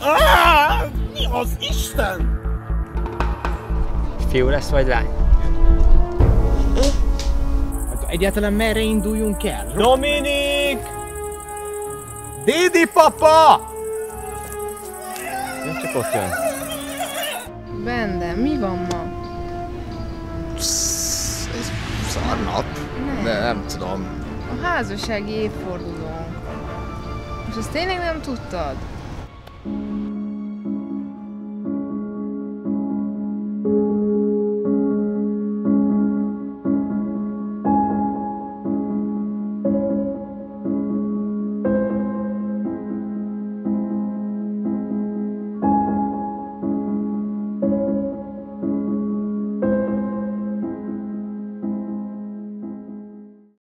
Mi az Isten? Fiú lesz vagy lány? Hát egyáltalán merre induljunk el? Dominik! Didi papa! Nem csak ott jön. Bende, mi van ma? Ez szarnap. Nem tudom. A házassági évfordulónk. És azt tényleg nem tudtad?